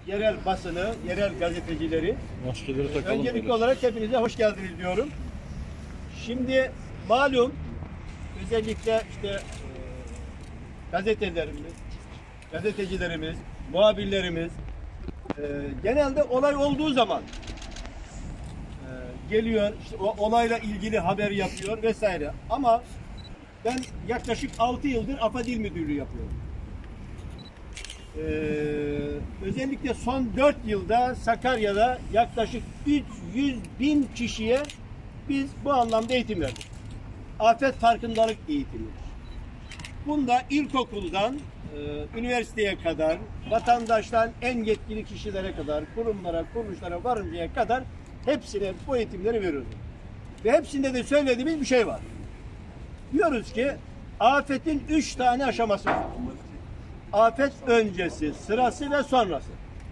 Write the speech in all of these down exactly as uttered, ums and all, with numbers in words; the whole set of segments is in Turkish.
yerel basını, yerel gazetecileri. Maskeleri takalım. Öncelikli böyle. olarak hepinize hoş geldiniz diyorum. Şimdi malum özellikle işte e, gazetelerimiz, gazetecilerimiz, muhabirlerimiz e, genelde olay olduğu zaman e, geliyor, işte o olayla ilgili haber yapıyor vesaire. Ama ben yaklaşık altı yıldır AFAD İl Müdürlüğü yapıyorum. Ee, özellikle son dört yılda Sakarya'da yaklaşık üç yüz bin kişiye biz bu anlamda eğitim verdik. Afet farkındalık eğitimi. Bunda ilkokuldan e, üniversiteye kadar, vatandaştan en yetkili kişilere kadar, kurumlara, kuruluşlara varıncaya kadar hepsine bu eğitimleri veriyoruz. Ve hepsinde de söylediğimiz bir şey var. Diyoruz ki afetin üç tane aşaması var. Afet öncesi, sırası ve sonrası.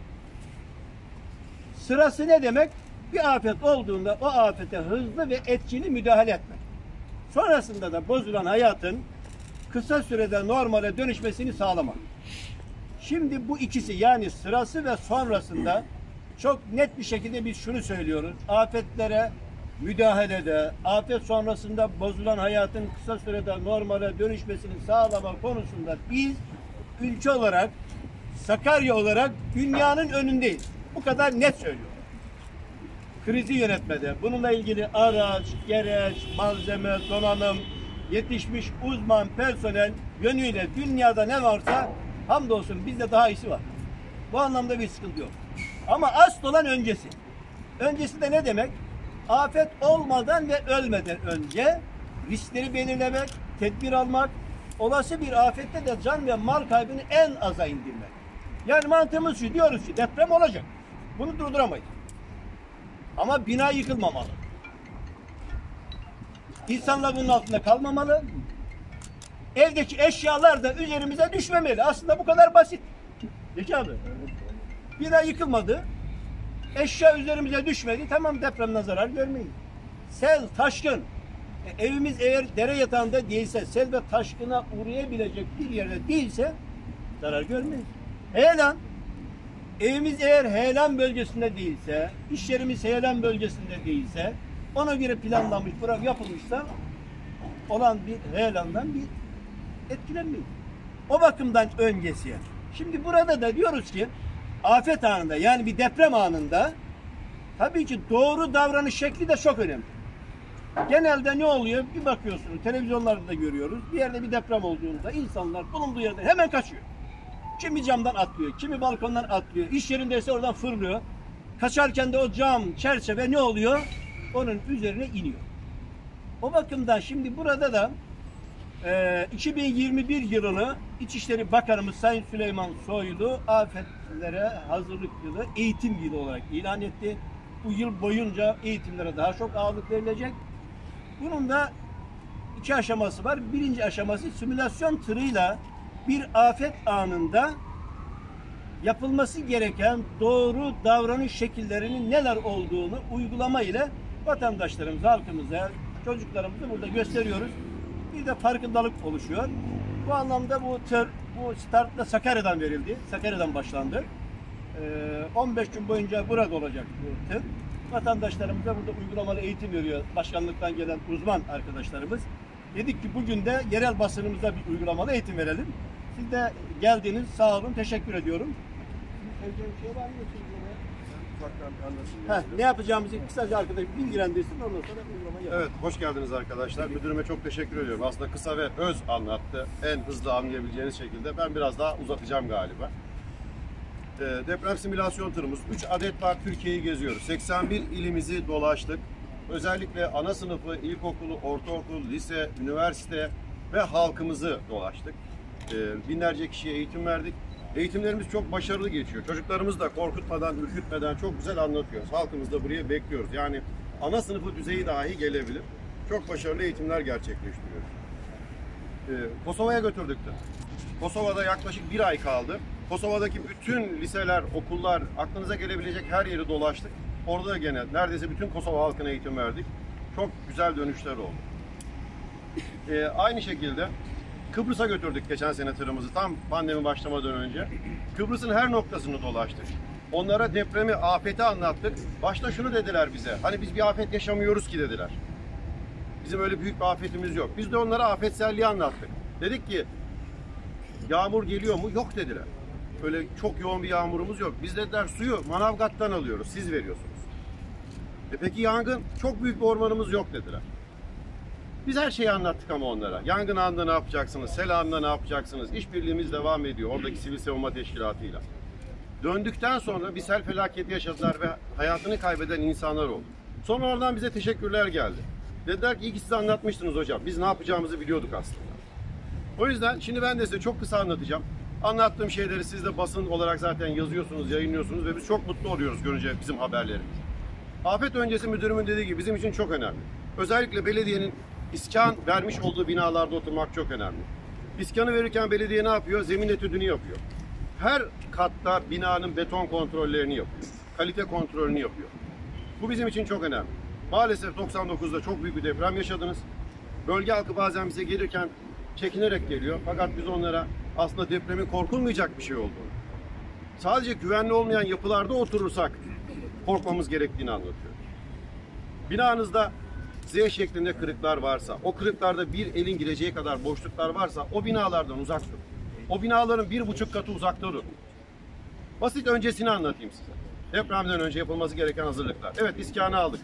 Sırası ne demek? Bir afet olduğunda o afete hızlı ve etkili müdahale etmek. Sonrasında da bozulan hayatın kısa sürede normale dönüşmesini sağlamak. Şimdi bu ikisi, yani sırası ve sonrasında çok net bir şekilde biz şunu söylüyoruz. Afetlere müdahalede, afet sonrasında bozulan hayatın kısa sürede normale dönüşmesini sağlama konusunda biz ülke olarak, Sakarya olarak dünyanın önündeyiz. Bu kadar net söylüyorum. Krizi yönetmede, bununla ilgili araç, gereç, malzeme, donanım, yetişmiş uzman personel yönüyle dünyada ne varsa hamdolsun bizde daha iyisi var. Bu anlamda bir sıkıntı yok. Ama asıl olan öncesi. Öncesi de ne demek? Afet olmadan ve ölmeden önce riskleri belirlemek, tedbir almak, olası bir afette de can ve mal kaybını en aza indirmek. Yani mantığımız şu, diyoruz ki deprem olacak. Bunu durduramayız. Ama bina yıkılmamalı. İnsanlar bunun altında kalmamalı. Evdeki eşyalar da üzerimize düşmemeli. Aslında bu kadar basit. Peki abi. Bina yıkılmadı. Eşya üzerimize düşmedi. Tamam, depremden zarar görmeyin. Sel, taşkın. E, evimiz eğer dere yatağında değilse, sel ve taşkına uğrayabilecek bir yerde değilse zarar görmeyiz. Heyelan. Evimiz eğer heyelan bölgesinde değilse, iş yerimiz heyelan bölgesinde değilse, ona göre planlanmış, program yapılmışsa olan bir heyelandan bir etkilenmeyiz. O bakımdan öncesi. Şimdi burada da diyoruz ki afet anında, yani bir deprem anında tabii ki doğru davranış şekli de çok önemli. Genelde ne oluyor? Bir bakıyorsunuz, televizyonlarda da görüyoruz. Bir yerde bir deprem olduğunda insanlar bulunduğu yerden hemen kaçıyor. Kimi camdan atlıyor, kimi balkondan atlıyor. İş yerindeyse oradan fırlıyor. Kaçarken de o cam, çerçeve ne oluyor? Onun üzerine iniyor. O bakımdan şimdi burada da e, iki bin yirmi bir yılını İçişleri Bakanımız Sayın Süleyman Soylu afetlere hazırlık yılı, eğitim yılı olarak ilan etti. Bu yıl boyunca eğitimlere daha çok ağırlık verilecek. Bunun da iki aşaması var. Birinci aşaması simülasyon tırıyla bir afet anında yapılması gereken doğru davranış şekillerinin neler olduğunu uygulama ile vatandaşlarımıza, halkımıza, çocuklarımıza burada gösteriyoruz. Bir de farkındalık oluşuyor. Bu anlamda bu tır, bu startla Sakarya'dan verildi. Sakarya'dan başlandı. on beş gün boyunca burada olacak bu tır. Vatandaşlarımıza burada uygulamalı eğitim veriyor. Başkanlıktan gelen uzman arkadaşlarımız. Dedik ki bugün de yerel basınımıza bir uygulamalı eğitim verelim. Siz de geldiniz. Sağ olun. Teşekkür ediyorum. Bir şey var mı? Heh, ne yapacağımızı kısaca arkadaş bilgilendirsin. Ondan sonra uygulamayı yapalım. Evet, hoş geldiniz arkadaşlar. Müdürüme çok teşekkür ediyorum. Aslında kısa ve öz anlattı. En hızlı anlayabileceğiniz şekilde. Ben biraz daha uzatacağım galiba. E, deprem simülasyon tırımız. üç adet var. Türkiye'yi geziyoruz. seksen bir ilimizi dolaştık. Özellikle ana sınıfı, ilkokulu, ortaokul, lise, üniversite ve halkımızı dolaştık. E, binlerce kişiye eğitim verdik. Eğitimlerimiz çok başarılı geçiyor. Çocuklarımız da korkutmadan, ürkütmeden çok güzel anlatıyoruz. Halkımız da buraya bekliyoruz. Yani ana sınıfı düzeyi dahi gelebilir. Çok başarılı eğitimler gerçekleştiriyoruz. Ee, Kosova'ya götürdük de. Kosova'da yaklaşık bir ay kaldı. Kosova'daki bütün liseler, okullar, aklınıza gelebilecek her yeri dolaştık. Orada da gene neredeyse bütün Kosova halkına eğitim verdik. Çok güzel dönüşler oldu. Ee, aynı şekilde Kıbrıs'a götürdük geçen sene tırımızı tam pandemi başlamadan önce. Kıbrıs'ın her noktasını dolaştık. Onlara depremi, afeti anlattık. Başta şunu dediler bize. Hani biz bir afet yaşamıyoruz ki dediler. Bizim öyle büyük bir afetimiz yok. Biz de onlara afetselliği anlattık. Dedik ki yağmur geliyor mu? Yok dediler. Öyle çok yoğun bir yağmurumuz yok. Biz dediler suyu Manavgat'tan alıyoruz. Siz veriyorsunuz. E peki yangın? Çok büyük bir ormanımız yok dediler. Biz her şeyi anlattık ama onlara. Yangın anında ne yapacaksınız? Sel anında ne yapacaksınız? İşbirliğimiz devam ediyor oradaki sivil savunma teşkilatıyla. Döndükten sonra bir sel felaketi yaşadılar ve hayatını kaybeden insanlar oldu. Sonra oradan bize teşekkürler geldi. Dediler ki iyi ki size anlatmıştınız hocam. Biz ne yapacağımızı biliyorduk aslında. O yüzden şimdi ben de size çok kısa anlatacağım. Anlattığım şeyleri siz de basın olarak zaten yazıyorsunuz, yayınlıyorsunuz ve biz çok mutlu oluyoruz görünce bizim haberlerimizi. Afet öncesi müdürümün dediği gibi bizim için çok önemli. Özellikle belediyenin iskan vermiş olduğu binalarda oturmak çok önemli. İskanı verirken belediye ne yapıyor? Zemin etüdünü yapıyor. Her katta binanın beton kontrollerini yapıyor. Kalite kontrolünü yapıyor. Bu bizim için çok önemli. Maalesef doksan dokuzda çok büyük bir deprem yaşadınız. Bölge halkı bazen bize gelirken çekinerek geliyor. Fakat biz onlara aslında depremin korkulmayacak bir şey olduğunu, sadece güvenli olmayan yapılarda oturursak korkmamız gerektiğini anlatıyor. Binanızda Z şeklinde kırıklar varsa, o kırıklarda bir elin gireceği kadar boşluklar varsa o binalardan uzak durun. O binaların bir buçuk katı uzakta durun. Basit öncesini anlatayım size. Depremden önce yapılması gereken hazırlıklar. Evet, iskanı aldık.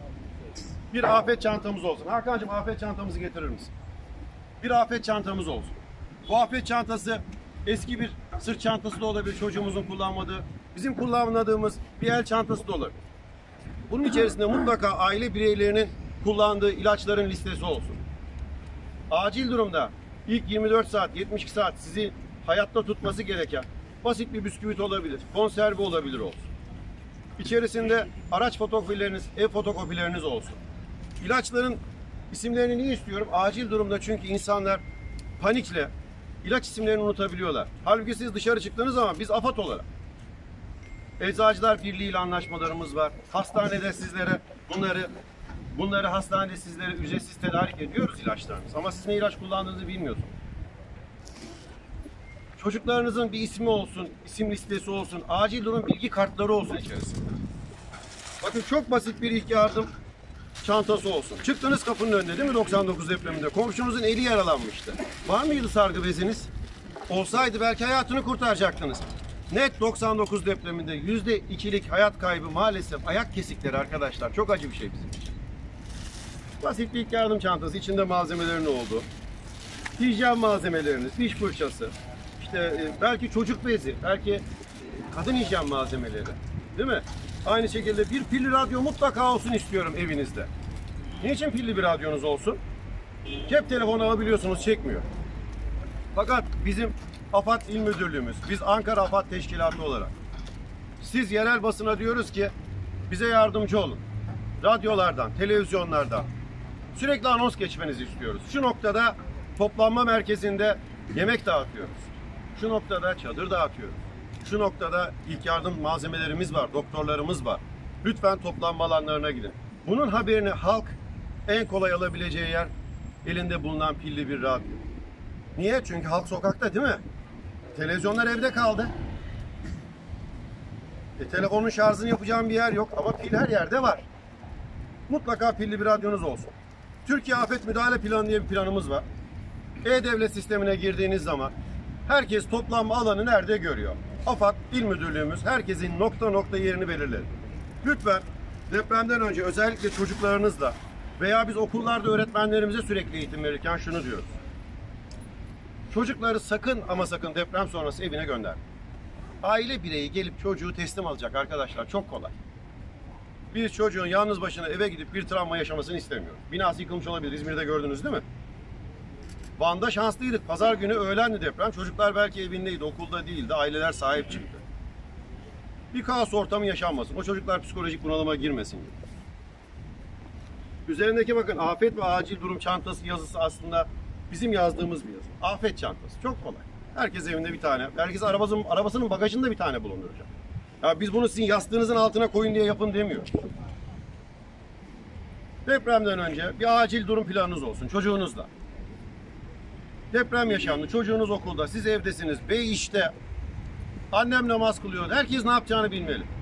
Bir afet çantamız olsun. Hakan'cığım afet çantamızı getirir misin? Bir afet çantamız olsun. Bu afet çantası eski bir sırt çantası da olabilir, çocuğumuzun kullanmadığı. Bizim kullanmadığımız bir el çantası da olabilir. Bunun içerisinde mutlaka aile bireylerinin kullandığı ilaçların listesi olsun. Acil durumda ilk yirmi dört saat, yetmiş iki saat sizi hayatta tutması gereken basit bir bisküvit olabilir, konserve olabilir olsun. İçerisinde araç fotokopileriniz, ev fotokopileriniz olsun. İlaçların isimlerini niye istiyorum? Acil durumda çünkü insanlar panikle ilaç isimlerini unutabiliyorlar. Halbuki siz dışarı çıktığınız zaman biz AFAD olarak Eczacılar Birliği ile anlaşmalarımız var. Hastanede sizlere bunları bunları hastanede sizlere ücretsiz tedarik ediyoruz ilaçlarınız. Ama siz ne ilaç kullandığınızı bilmiyorsunuz. Çocuklarınızın bir ismi olsun, isim listesi olsun, acil durum bilgi kartları olsun içerisinde. Bakın çok basit bir ilk yardım çantası olsun. Çıktınız kapının önünde değil mi doksan dokuz depreminde? Komşunuzun eli yaralanmıştı. Var mıydı sargı beziniz? Olsaydı belki hayatını kurtaracaktınız. Net doksan dokuz depreminde yüzde ikilik hayat kaybı maalesef ayak kesikleri arkadaşlar. Çok acı bir şey bizim için. Basit bir ilk yardım çantası. İçinde malzemelerin olduğu. Hijyen malzemeleriniz, diş fırçası. İşte belki çocuk bezi, belki kadın hijyen malzemeleri. Değil mi? Aynı şekilde bir pilli radyo mutlaka olsun istiyorum evinizde. Niçin pilli bir radyonuz olsun? Cep telefonu alabiliyorsunuz, çekmiyor. Fakat bizim AFAD İl Müdürlüğümüz, biz Ankara AFAD Teşkilatı olarak siz yerel basına diyoruz ki bize yardımcı olun. Radyolardan, televizyonlardan sürekli anons geçmenizi istiyoruz. Şu noktada toplanma merkezinde yemek dağıtıyoruz. Şu noktada çadır dağıtıyoruz. Şu noktada ilk yardım malzemelerimiz var, doktorlarımız var. Lütfen toplanma alanlarına gidin. Bunun haberini halk en kolay alabileceği yer elinde bulunan pilli bir radyo. Niye? Çünkü halk sokakta değil mi? Televizyonlar evde kaldı. E, telefonun şarjını yapacağım bir yer yok ama pil her yerde var. Mutlaka pilli bir radyonuz olsun. Türkiye Afet Müdahale Planı diye bir planımız var. E-Devlet sistemine girdiğiniz zaman herkes toplanma alanı nerede görüyor? AFAD İl Müdürlüğümüz herkesin nokta nokta yerini belirledi. Lütfen depremden önce özellikle çocuklarınızla veya biz okullarda öğretmenlerimize sürekli eğitim verirken şunu diyoruz. Çocukları sakın ama sakın deprem sonrası evine gönder. Aile bireyi gelip çocuğu teslim alacak arkadaşlar, çok kolay. Biz çocuğun yalnız başına eve gidip bir travma yaşamasını istemiyoruz. Binası yıkılmış olabilir, İzmir'de gördünüz değil mi? Van'da şanslıydık. Pazar günü öğlendi deprem. Çocuklar belki evindeydi, okulda değildi. Aileler sahip çıktı. Bir kaos ortamı yaşanmasın. O çocuklar psikolojik bunalıma girmesin. Üzerindeki bakın afet ve acil durum çantası yazısı aslında bizim yazdığımız bir yazı. Afet çantası. Çok kolay. Herkes evinde bir tane. Herkes arabasının, arabasının bagajında bir tane bulunduracak. Ya biz bunu sizin yastığınızın altına koyun diye yapın demiyoruz. Depremden önce bir acil durum planınız olsun çocuğunuzla. Deprem yaşandı. Çocuğunuz okulda. Siz evdesiniz. Bey işte. Annem namaz kılıyor. Herkes ne yapacağını bilmeli.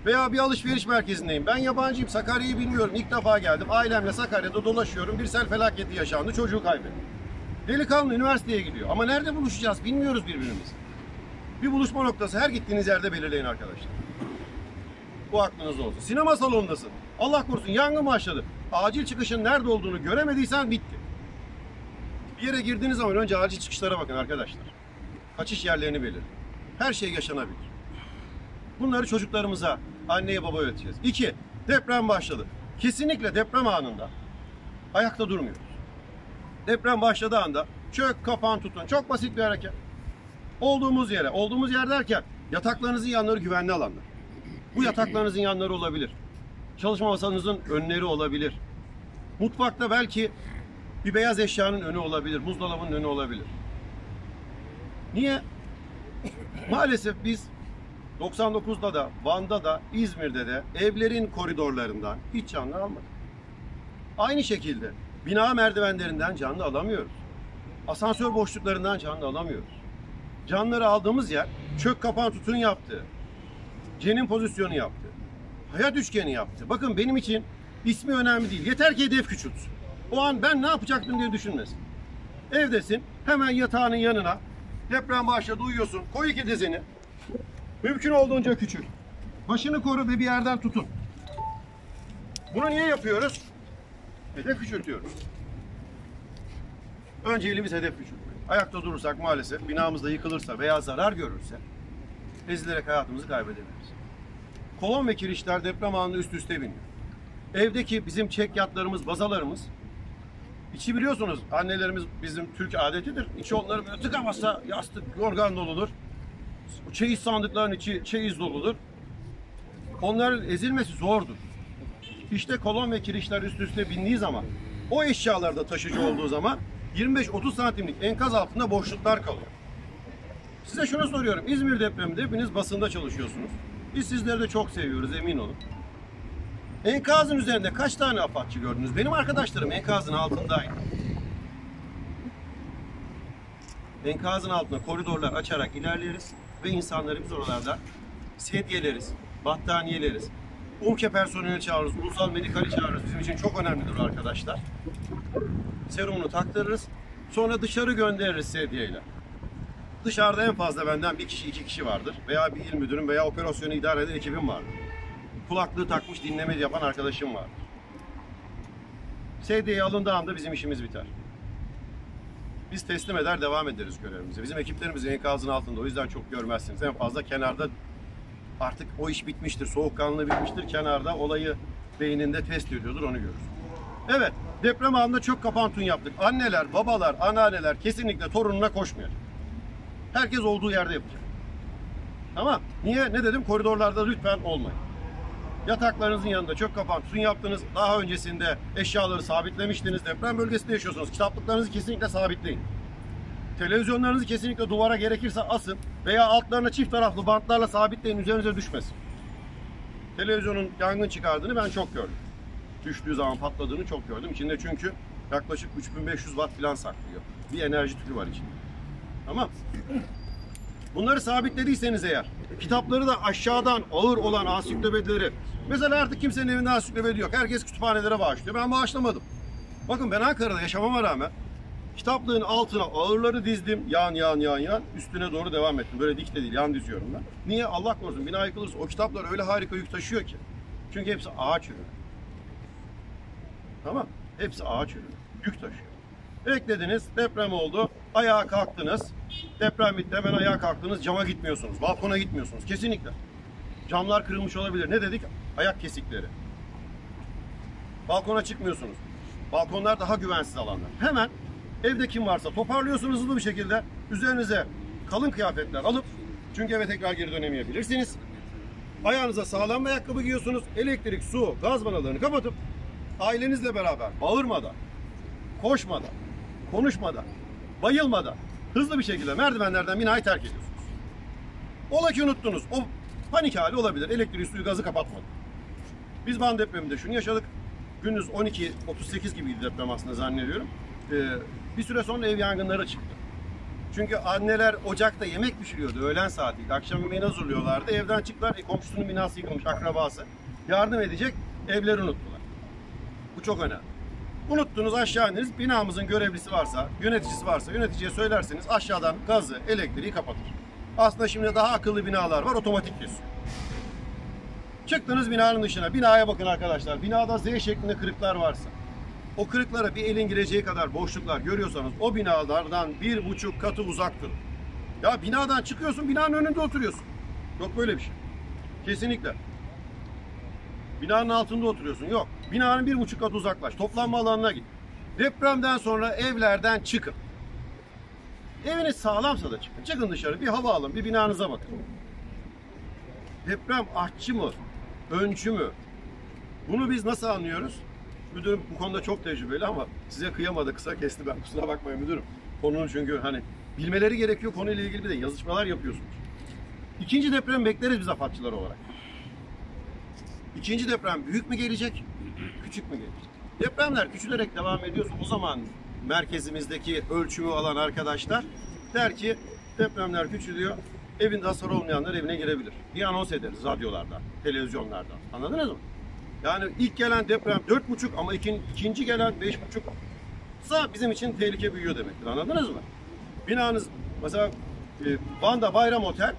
Veya bir alışveriş merkezindeyim. Ben yabancıyım, Sakarya'yı bilmiyorum. İlk defa geldim. Ailemle Sakarya'da dolaşıyorum. Bir sel felaketi yaşandı, çocuğu kaybettim. Delikanlı üniversiteye gidiyor. Ama nerede buluşacağız bilmiyoruz birbirimizi. Bir buluşma noktası her gittiğiniz yerde belirleyin arkadaşlar. Bu aklınızda olsun. Sinema salonundasın. Allah korusun yangın başladı. Acil çıkışın nerede olduğunu göremediysen bitti. Bir yere girdiğiniz zaman önce acil çıkışlara bakın arkadaşlar. Kaçış yerlerini belirleyin. Her şey yaşanabilir. Bunları çocuklarımıza, anneye babaya öğreteceğiz. İki, deprem başladı. Kesinlikle deprem anında ayakta durmuyoruz. Deprem başladığı anda çök, kapan, tutun. Çok basit bir hareket. Olduğumuz yere, olduğumuz yer derken yataklarınızın yanları güvenli alanlar. Bu yataklarınızın yanları olabilir. Çalışma masanızın önleri olabilir. Mutfakta belki bir beyaz eşyanın önü olabilir, buzdolabının önü olabilir. Niye? Maalesef biz doksan dokuzda da, Van'da da, İzmir'de de evlerin koridorlarından hiç canlı almadık. Aynı şekilde bina merdivenlerinden canlı alamıyoruz. Asansör boşluklarından canlı alamıyoruz. Canlıları aldığımız yer çök kapan tutun yaptı. Cenin pozisyonu yaptı. Hayat üçgeni yaptı. Bakın benim için ismi önemli değil. Yeter ki hedef küçültsün. O an ben ne yapacaktım diye düşünmesin. Evdesin, hemen yatağının yanına deprem başladı uyuyorsun. Koy iki dizini. Mümkün olduğunca küçül. Başını koru ve bir yerden tutun. Bunu niye yapıyoruz? Hedef küçültüyoruz. Önce elimiz hedef küçültmek. Ayakta durursak maalesef binamızda yıkılırsa veya zarar görürse ezilerek hayatımızı kaybedebiliriz. Kolon ve kirişler deprem anında üst üste biniyor. Evdeki bizim çekyatlarımız, bazalarımız, içi biliyorsunuz annelerimiz bizim Türk adetidir. İçi onları böyle tıkamazsa yastık, yorgan doludur. Çeyiz sandıkların içi çeyiz doludur. Onların ezilmesi zordur. İşte kolon ve kirişler üst üste bindiği zaman, o eşyalarda taşıcı olduğu zaman yirmi beş otuz santimlik enkaz altında boşluklar kalıyor. Size şunu soruyorum. İzmir depreminde hepiniz basında çalışıyorsunuz. Biz sizleri de çok seviyoruz, emin olun. Enkazın üzerinde kaç tane afatçı gördünüz? Benim arkadaşlarım enkazın altındaydı. Enkazın altına koridorlar açarak ilerleriz ve insanları biz oralarda sedyeleriz, battaniyeleriz. UMKE personeli çağırırız, ulusal medikali çağırırız. Bizim için çok önemlidir arkadaşlar. Serumunu taktırırız. Sonra dışarı göndeririz sedyeyle. Dışarıda en fazla benden bir kişi, iki kişi vardır. Veya bir il müdürüm veya operasyonu idare eden ekibim vardır. Kulaklığı takmış dinleme yapan arkadaşım vardır. Sedyeyi alındığı anda bizim işimiz biter. Biz teslim eder devam ederiz görevimize. Bizim ekiplerimiz enkazın altında, o yüzden çok görmezsiniz. En fazla kenarda artık o iş bitmiştir, soğukkanlılığı bitmiştir. Kenarda olayı beyninde test ediyordur, onu görürüz. Evet, deprem anında çök kapan tun yaptık. Anneler, babalar, anneanneler kesinlikle torununa koşmuyor. Herkes olduğu yerde yapacak. Tamam. Niye? Ne dedim? Koridorlarda lütfen olmayın. Yataklarınızın yanında çök kapan tun yaptınız. Daha öncesinde eşyaları sabitlemiştiniz. Deprem bölgesinde yaşıyorsunuz. Kitaplıklarınızı kesinlikle sabitleyin. Televizyonlarınızı kesinlikle duvara gerekirse asın veya altlarına çift taraflı bantlarla sabitleyin, üzerinize düşmesin. Televizyonun yangın çıkardığını ben çok gördüm. Düştüğü zaman patladığını çok gördüm. İçinde çünkü yaklaşık üç bin beş yüz watt falan saklıyor. Bir enerji tüpü var içinde. Tamam. Bunları sabitlediyseniz eğer, kitapları da aşağıdan ağır olan ansiklopedileri, mesela artık kimsenin evinde ansiklopedi yok. Herkes kütüphanelere bağışlıyor. Ben bağışlamadım. Bakın ben Ankara'da yaşamama rağmen kitaplığın altına ağırları dizdim. Yan yan yan yan. Üstüne doğru devam ettim. Böyle dik de değil. Yan diziyorum ben. Niye? Allah korusun. Bina yıkılırsa o kitaplar öyle harika yük taşıyor ki. Çünkü hepsi ağaç ürünü. Tamam. Hepsi ağaç ürünü. Yük taşıyor. Beklediniz. Deprem oldu. Ayağa kalktınız. Deprem bitti. Hemen ayağa kalktınız. Cama gitmiyorsunuz. Balkona gitmiyorsunuz. Kesinlikle. Camlar kırılmış olabilir. Ne dedik? Ayak kesikleri. Balkona çıkmıyorsunuz. Balkonlar daha güvensiz alanlar. Hemen evde kim varsa toparlıyorsunuz hızlı bir şekilde. Üzerinize kalın kıyafetler alıp, çünkü eve tekrar geri dönemeyebilirsiniz. Ayağınıza sağlam bir ayakkabı giyiyorsunuz. Elektrik, su, gaz vanalarını kapatıp ailenizle beraber bağırmadan, koşmadan, konuşmadan, bayılmadan hızlı bir şekilde merdivenlerden binayı terk ediyorsunuz. Ola ki unuttunuz. O panik hali olabilir. Elektriği, suyu, gazı kapatmadı. Biz Van depreminde şunu yaşadık. Gündüz on iki otuz sekiz gibiydi deprem aslında zannediyorum. Ee, bir süre sonra ev yangınları çıktı. Çünkü anneler ocakta yemek pişiriyordu öğlen saatiydi. Akşam yemeğini hazırlıyorlardı. Evden çıktılar. E, komşusunun binası yıkılmış, akrabası. Yardım edecek, evleri unuttular. Bu çok önemli. Unuttunuz, aşağı indiniz. Binamızın görevlisi varsa, yöneticisi varsa yöneticiye söylerseniz aşağıdan gazı, elektriği kapatır. Aslında şimdi daha akıllı binalar var, otomatik kesiyor. Çıktınız binanın dışına. Binaya bakın arkadaşlar. Binada Z şeklinde kırıklar varsa, o kırıklara bir elin gireceği kadar boşluklar görüyorsanız o binalardan bir buçuk katı uzak durun. Ya binadan çıkıyorsun, binanın önünde oturuyorsun. Yok böyle bir şey. Kesinlikle. Binanın altında oturuyorsun. Yok. Binanın bir buçuk kat uzaklaş. Toplanma alanına git. Depremden sonra evlerden çıkın. Eviniz sağlamsa da çıkın. Çıkın dışarı, bir hava alın, bir binanıza bakın. Deprem artçı mı? Öncü mü? Bunu biz nasıl anlıyoruz? Müdürüm bu konuda çok tecrübeli ama size kıyamadı, kısa kesti, ben kusura bakmayın müdürüm. Konunun çünkü hani bilmeleri gerekiyor, konuyla ilgili bir de yazışmalar yapıyorsunuz. İkinci deprem bekleriz biz AFAD'çılar olarak. İkinci deprem büyük mü gelecek, küçük mü gelecek? Depremler küçülerek devam ediyorsa o zaman merkezimizdeki ölçümü alan arkadaşlar der ki depremler küçülüyor, evinde hasar olmayanlar evine girebilir. Bir anons ederiz radyolardan, televizyonlardan. Anladınız mı? Yani ilk gelen deprem dört buçuk ama ikin, ikinci gelen beş buçuksa bizim için tehlike büyüyor demektir. Anladınız mı? Binanız mesela e, Van'da Bayram Otel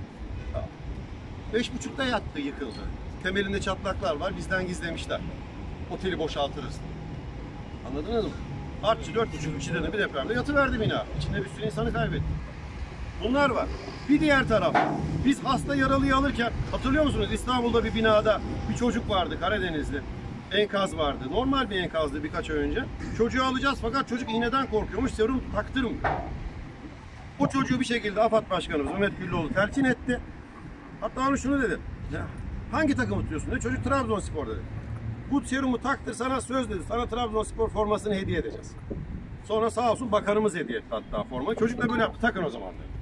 beş buçukta yattı, yıkıldı. Temelinde çatlaklar var, bizden gizlemişler. Oteli boşaltırız. Anladınız mı? Artçı dört buçuk şiddetli bir depremde yatıverdi bina. İçinde bir sürü insanı kaybetti. Bunlar var. Bir diğer taraf, biz hasta yaralıyı alırken hatırlıyor musunuz? İstanbul'da bir binada bir çocuk vardı, Karadenizli. Enkaz vardı. Normal bir enkazdı birkaç ay önce. Çocuğu alacağız fakat çocuk iğneden korkuyormuş, serum taktırmıyor. O çocuğu bir şekilde AFAD Başkanımız Mehmet Güllüoğlu telkin etti. Hatta onu şunu dedi. Ya, hangi takımı tutuyorsun dedi. Çocuk Trabzonspor dedi. Bu serumu taktır, sana söz dedi. Sana Trabzonspor formasını hediye edeceğiz. Sonra sağ olsun bakanımız hediye etti hatta formayı. Çocuk da böyle yaptı, takın o zaman dedi.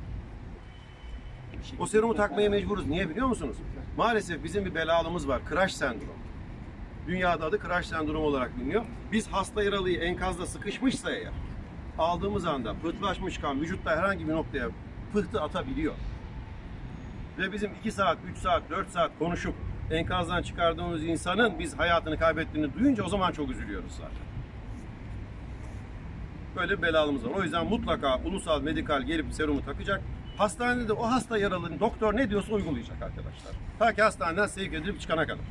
O serumu takmaya mecburuz. Niye biliyor musunuz? Maalesef bizim bir belalımız var. Crash sendromu. Dünyada adı crash sendromu olarak biliniyor. Biz hasta yaralıyı enkazda sıkışmışsa eğer, aldığımız anda pıhtılaşmış kan vücutta herhangi bir noktaya pıhtı atabiliyor. Ve bizim iki saat, üç saat, dört saat konuşup enkazdan çıkardığımız insanın biz hayatını kaybettiğini duyunca o zaman çok üzülüyoruz zaten. Böyle bir belalımız var. O yüzden mutlaka ulusal medikal gelip serumu takacak. Hastanede de o hasta yaralının doktor ne diyorsa uygulayacak arkadaşlar. Ta ki hastaneden sevk edilip çıkana kadar.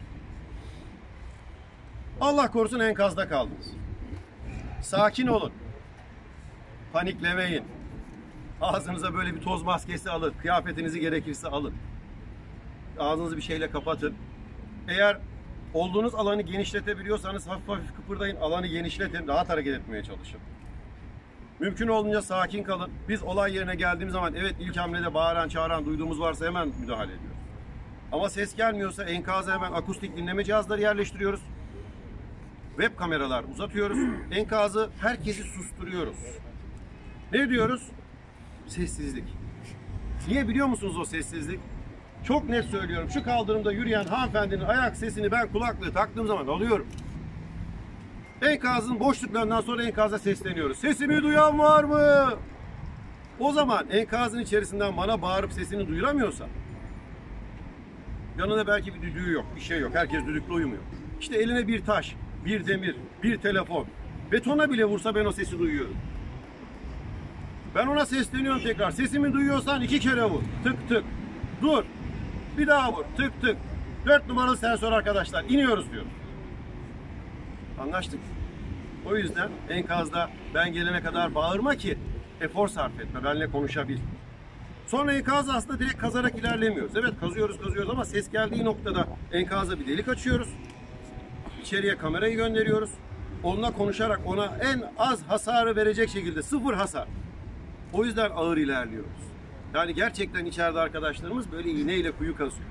Allah korusun enkazda kaldınız. Sakin olun. Paniklemeyin. Ağzınıza böyle bir toz maskesi alın. Kıyafetinizi gerekirse alın. Ağzınızı bir şeyle kapatın. Eğer olduğunuz alanı genişletebiliyorsanız hafif hafif kıpırdayın. Alanı genişletin. Rahat hareket etmeye çalışın. Mümkün olduğunca sakin kalın. Biz olay yerine geldiğimiz zaman evet ilk hamlede bağıran, çağıran duyduğumuz varsa hemen müdahale ediyoruz. Ama ses gelmiyorsa enkaza hemen akustik dinleme cihazları yerleştiriyoruz. Web kameralar uzatıyoruz. Enkazı herkesi susturuyoruz. Ne diyoruz? Sessizlik. Niye biliyor musunuz o sessizlik? Çok net söylüyorum. Şu kaldırımda yürüyen hanımefendinin ayak sesini ben kulaklığı taktığım zaman alıyorum. Enkazın boşluklarından sonra enkaza sesleniyoruz. Sesimi duyan var mı? O zaman enkazın içerisinden bana bağırıp sesini duyuramıyorsa yanında belki bir düdüğü yok, bir şey yok. Herkes düdükle uyumuyor. İşte eline bir taş, bir demir, bir telefon, betona bile vursa ben o sesi duyuyorum. Ben ona sesleniyorum tekrar. Sesimi duyuyorsan iki kere vur. Tık tık. Dur. Bir daha vur. Tık tık. Dört numaralı sensör arkadaşlar. İniyoruz diyor. Anlaştık. O yüzden enkazda ben gelene kadar bağırma ki efor sarf etme. Benimle konuşabil. Sonra enkazda aslında direkt kazarak ilerlemiyoruz. Evet kazıyoruz kazıyoruz ama ses geldiği noktada enkaza bir delik açıyoruz. İçeriye kamerayı gönderiyoruz. Onunla konuşarak ona en az hasarı verecek şekilde sıfır hasar. O yüzden ağır ilerliyoruz. Yani gerçekten içeride arkadaşlarımız böyle iğneyle kuyu kazıyor.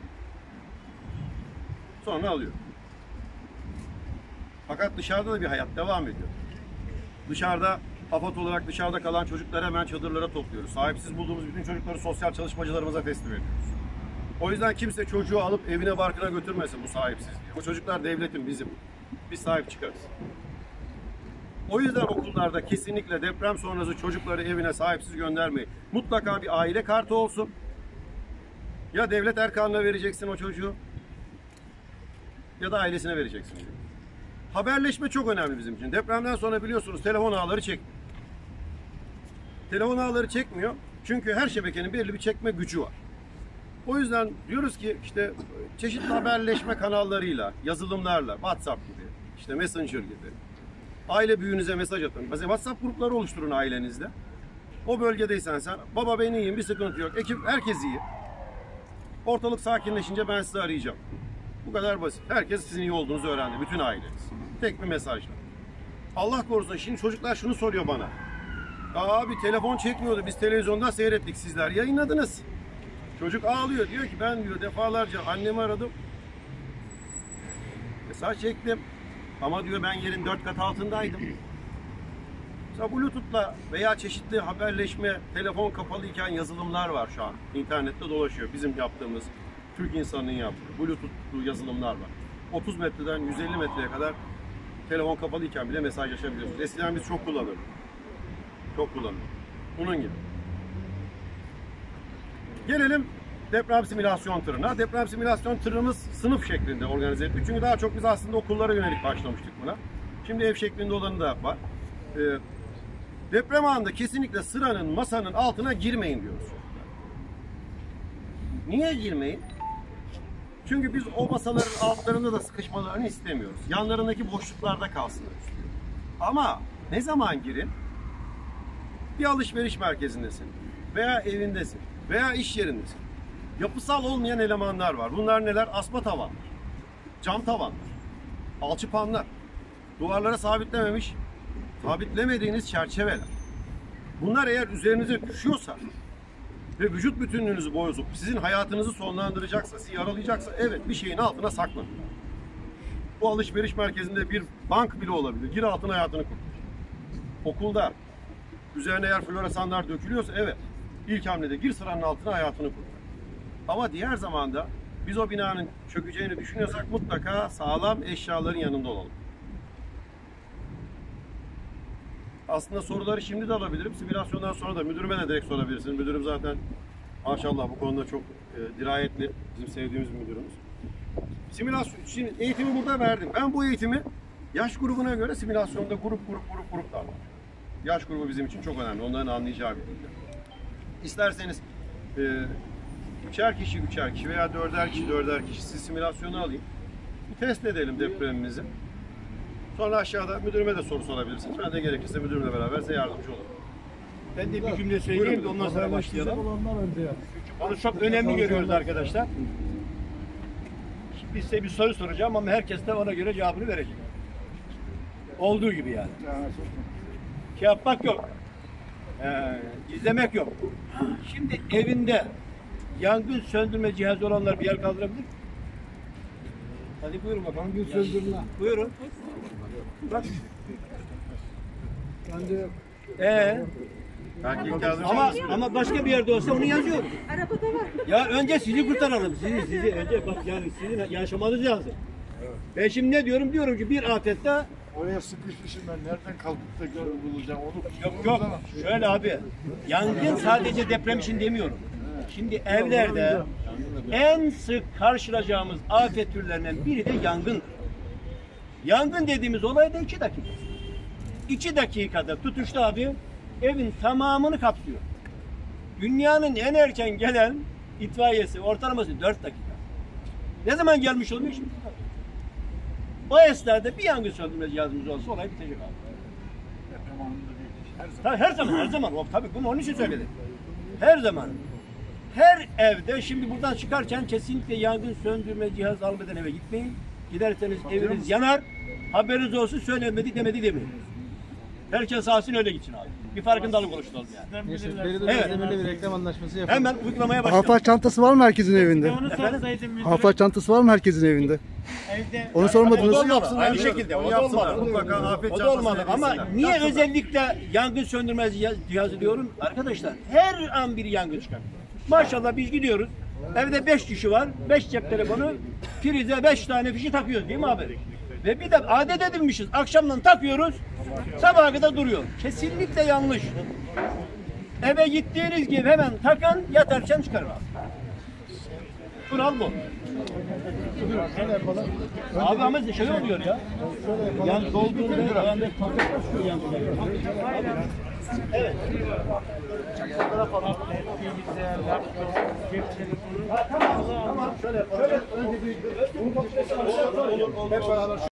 Sonra alıyor. Fakat dışarıda da bir hayat devam ediyor. Dışarıda AFAD olarak dışarıda kalan çocukları hemen çadırlara topluyoruz. Sahipsiz bulduğumuz bütün çocukları sosyal çalışmacılarımıza teslim ediyoruz. O yüzden kimse çocuğu alıp evine barkına götürmesin bu sahipsiz diye. Bu çocuklar devletin bizim. Biz sahip çıkarız. O yüzden okullarda kesinlikle deprem sonrası çocukları evine sahipsiz göndermeyin. Mutlaka bir aile kartı olsun. Ya devlet erkanına vereceksin o çocuğu ya da ailesine vereceksin. Haberleşme çok önemli bizim için. Depremden sonra biliyorsunuz telefon ağları çek. Telefon ağları çekmiyor. Çünkü her şebekenin belli bir çekme gücü var. O yüzden diyoruz ki işte çeşitli haberleşme kanallarıyla, yazılımlarla, WhatsApp gibi, işte Messenger gibi, aile büyüğünüze mesaj atın. Mesela WhatsApp grupları oluşturun ailenizde. O bölgedeysen sen, baba ben iyiyim, bir sıkıntı yok. Ekip herkes iyi. Ortalık sakinleşince ben sizi arayacağım. Bu kadar basit. Herkes sizin iyi olduğunuzu öğrendi. Bütün aileniz. Tek bir mesajla. Allah korusun şimdi çocuklar şunu soruyor bana. Abi telefon çekmiyordu. Biz televizyonda seyrettik. Sizler yayınladınız. Çocuk ağlıyor. Diyor ki ben diyor defalarca annemi aradım. Mesaj çektim. Ama diyor ben yerin dört kat altındaydım. Mesela Bluetooth'la veya çeşitli haberleşme, telefon kapalıyken yazılımlar var şu an. İnternette dolaşıyor. Bizim yaptığımız, Türk insanının yaptığı Bluetooth'lu yazılımlar var. otuz metreden yüz elli metreye kadar telefon kapalıyken bile mesajlaşabiliyorsunuz. Eskiden biz çok kullanırdık. Çok kullanırdık. Bunun gibi. Gelelim deprem simülasyon tırına. Deprem simülasyon tırımız sınıf şeklinde organize ettik. Çünkü daha çok biz aslında okullara yönelik başlamıştık buna. Şimdi ev şeklinde olanı da var. Ee, deprem anında kesinlikle sıranın, masanın altına girmeyin diyoruz. Niye girmeyin? Çünkü biz o masaların altlarında da sıkışmalarını istemiyoruz. Yanlarındaki boşluklarda kalsınlar istiyoruz. Ama ne zaman girin? Bir alışveriş merkezindesin veya evindesin veya iş yerindesin. Yapısal olmayan elemanlar var. Bunlar neler? Asma tavanlar, cam tavanlar, alçıpanlar, duvarlara sabitlememiş, sabitlemediğiniz çerçeveler. Bunlar eğer üzerinize düşüyorsa ve vücut bütünlüğünüzü bozup sizin hayatınızı sonlandıracaksa, sizi yaralayacaksa evet bir şeyin altına saklanın. Bu alışveriş merkezinde bir bank bile olabilir. Gir altına hayatını kurtar. Okulda üzerine eğer floresanlar dökülüyorsa evet ilk hamlede gir sıranın altına hayatını kurtar. Ama diğer zamanda biz o binanın çökeceğini düşünüyorsak mutlaka sağlam eşyaların yanında olalım. Aslında soruları şimdi de alabilirim. Simülasyondan sonra da müdürüme de direkt sorabilirsiniz. Müdürüm zaten maşallah bu konuda çok e, dirayetli. Bizim sevdiğimiz bir müdürümüz. Simülasyon, şimdi eğitimi burada verdim. Ben bu eğitimi yaş grubuna göre simülasyonda grup grup grup grup davranıyorum. Yaş grubu bizim için çok önemli. Onların anlayacağı bir dilde. İsterseniz e, üçer kişi üçer kişi veya dörder kişi dörder kişi siz simülasyonu alayım. Bir test edelim depremimizi. Sonra aşağıda müdürüme de soru sorabilirsiniz. Ben de gerekirse müdürümle beraber size yardımcı olurum. Ben de bir cümle söyleyeyim de ondan sonra başlayalım. Bunu çok önemli görüyoruz arkadaşlar. Şimdi size bir soru soracağım ama herkes de ona göre cevabını verecek. Olduğu gibi yani. Şey yapmak yok. Ee, gizlemek yok. Şimdi evinde yangın söndürme cihazı olanlar bir yer kaldırabilir mi? Hadi buyurun bakalım. Yangın söndürme. Buyurun. Bak. Ee, ama ama başka bir yerde olsa onu yazıyorum. Arabada var. Ya önce sizi kurtaralım. Sizi sizi önce bak yani sizin yaşamanız lazım. Ben şimdi ne diyorum? Diyorum ki bir afette Oraya sıkışmışım ben. Nereden kalkıp da bulacağım onu? yok yok. Şöyle abi. Yangın sadece deprem için demiyorum. Şimdi evlerde en sık karşılaşacağımız afet türlerinden biri de yangın. Yangın dediğimiz olay da iki dakika. İki dakikada tutuştu abi evin tamamını kapsıyor. Dünyanın en erken gelen itfaiyesi ortalaması dört dakika. Ne zaman gelmiş olmuş? O esnada bir yangın söndürme cihazımız olsa olay bitecek abi. Deprem anında değil. Her zaman. Tabii her zaman, her zaman. O, tabii bunu onun için söyledim. Her zaman. Her evde şimdi buradan çıkarken kesinlikle yangın söndürme cihazı almadan eve gitmeyin. Giderseniz eviniz yanar. Haberiniz olsun söylemedi demedi demeyin. Herkes alsın öyle gitsin abi. Bir farkındalık oluşturalım yani. Neyse, belediye Evet. evet. bir reklam anlaşması yapalım. Hemen uygulamaya başlayalım. Afat çantası var mı herkesin evinde? Afat çantası var mı herkesin evinde? Evde. Onu O sormadınız. da olmalı. Aynı şekilde. O da olmalı. Mutlaka afet O da çantası olmalı. Ama verilsinler. niye Yapsınlar. özellikle yangın söndürme cihazı diyorum? Arkadaşlar her an bir yangın çıkar. Maşallah biz gidiyoruz. Evde beş kişi var. Beş cep telefonu. Prize beş tane fişi takıyoruz değil mi abi? Ve bir de adet edinmişiz. Akşamdan takıyoruz, sabaha kadar duruyor. Kesinlikle yanlış. Eve gittiğiniz gibi hemen takın, yatarken çıkarın. Kural bu. Abi ama şey oluyor ya. Yani doldurduğunda yani evet. Tamam, tamam. Şöyle, şöyle önce bir